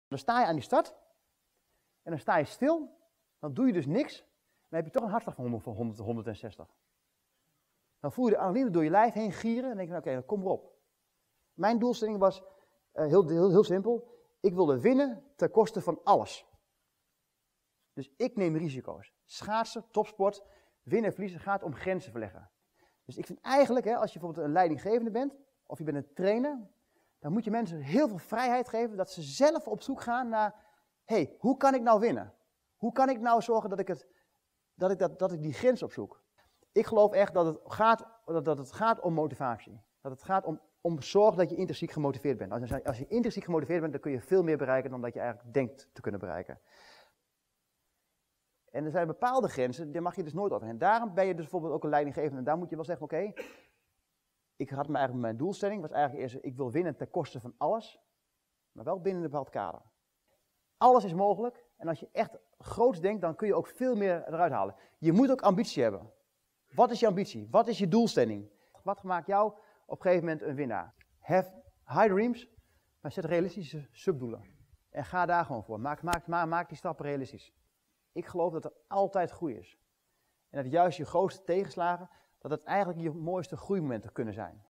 Dan sta je aan die start en dan sta je stil, dan doe je dus niks, dan heb je toch een hartslag van 100, 160. Dan voel je de adrenaline door je lijf heen gieren en denk je, oké, kom erop. Mijn doelstelling was heel simpel, ik wilde winnen ten koste van alles. Dus ik neem risico's. Schaatsen, topsport, winnen en verliezen gaat om grenzen verleggen. Dus ik vind eigenlijk, als je bijvoorbeeld een leidinggevende bent, of je bent een trainer, dan moet je mensen heel veel vrijheid geven, dat ze zelf op zoek gaan naar, hoe kan ik nou winnen? Hoe kan ik nou zorgen dat ik die grens opzoek? Ik geloof echt dat het gaat om motivatie. Dat het gaat om zorgen dat je intrinsiek gemotiveerd bent. Als je intrinsiek gemotiveerd bent, dan kun je veel meer bereiken dan dat je eigenlijk denkt te kunnen bereiken. En er zijn bepaalde grenzen, daar mag je dus nooit over. En daarom ben je dus bijvoorbeeld ook een leidinggevende. En daar moet je wel zeggen, oké, ik had mijn doelstelling, was eigenlijk eerst, ik wil winnen ten koste van alles, maar wel binnen een bepaald kader. Alles is mogelijk en als je echt groots denkt, dan kun je ook veel meer eruit halen. Je moet ook ambitie hebben. Wat is je ambitie? Wat is je doelstelling? Wat maakt jou op een gegeven moment een winnaar? Have high dreams, maar zet realistische subdoelen. En ga daar gewoon voor. Maak die stappen realistisch. Ik geloof dat er altijd groei is. En dat juist je grootste tegenslagen, dat het eigenlijk je mooiste groeimomenten kunnen zijn.